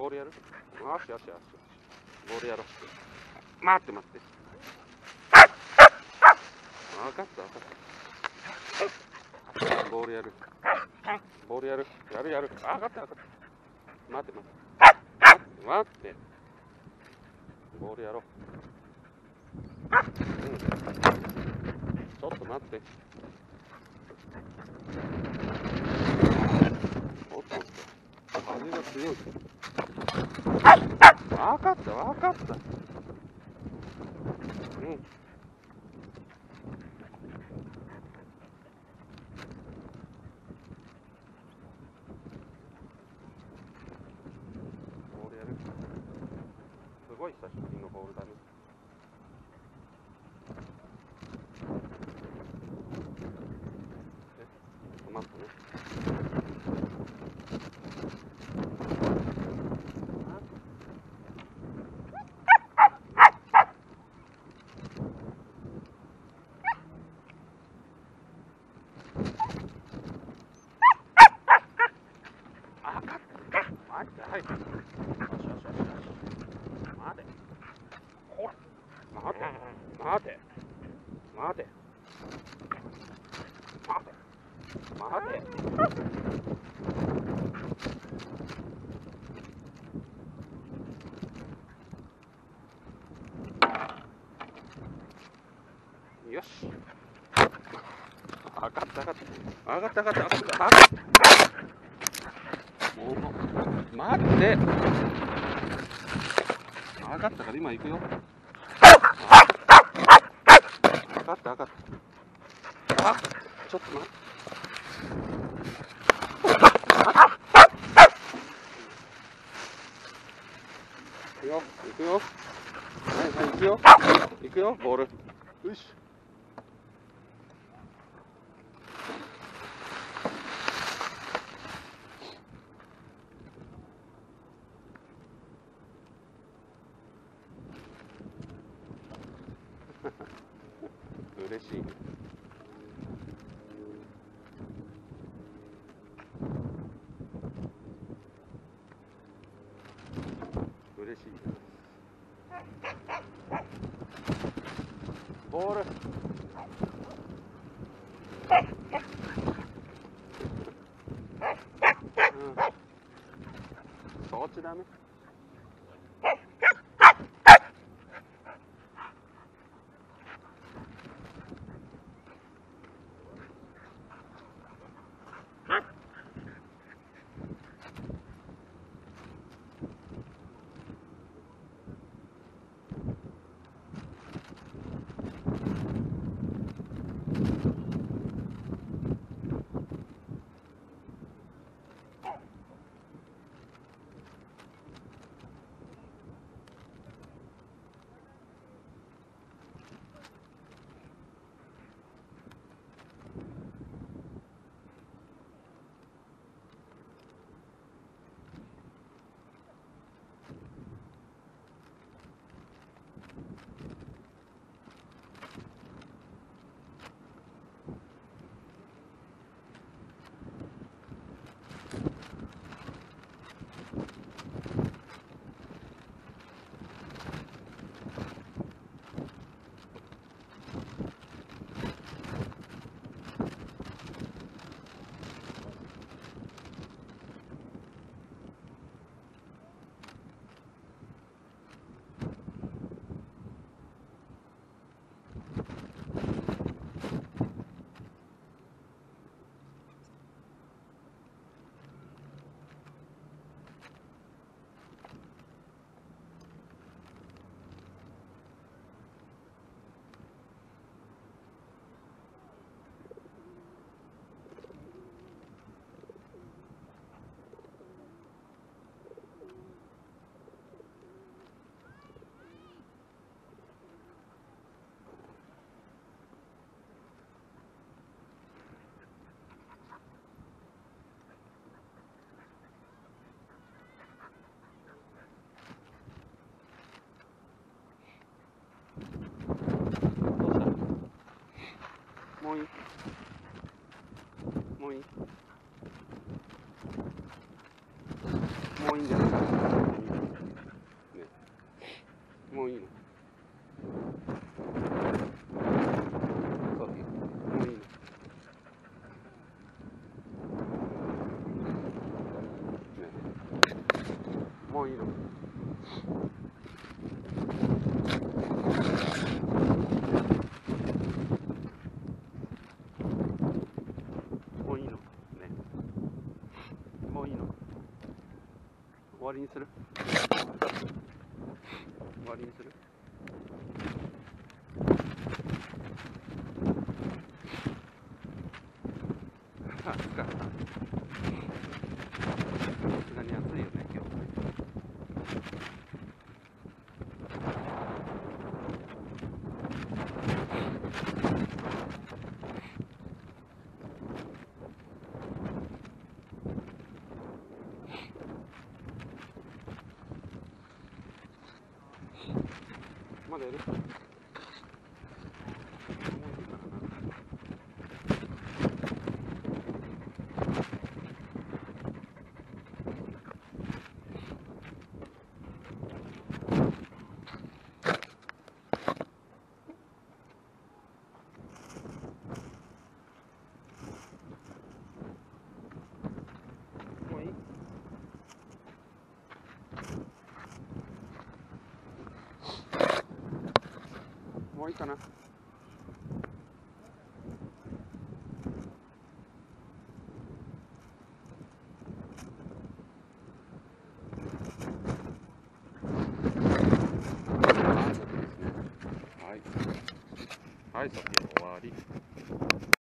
ボールやる？よしよしよしよし。ボールやろう。待って待って。分かった分かった。ボールやる。ボールやる。やるやる。分かった分かった。待って待って。待って。ボールやろう。うん。ちょっと待って。おっと。風が強い。分かった分かった。うん。ボールやる。すごい久しぶりのボールだね。待ってね。待って、はい。よしよしよしよし。待て。ほら。待て。待て。待て。待て。待て。よし。分かった分かった。分かった分かった分かった。分かった。もう待って。分かったから今行くよ。分かった分かった。あ、ちょっと待って。行くよ行くよ。はいはい行くよ。行くよボール。よし。嬉しいね。嬉しいね。ボール。うん、そっちダメ。もういい？もういい？もういいんじゃない？ もういいの。もういいのね。もういいの。終わりにする。終わりにする。さすがに暑いよね、今日。まだやる？もういい？もういいかな。はい、さて終わり。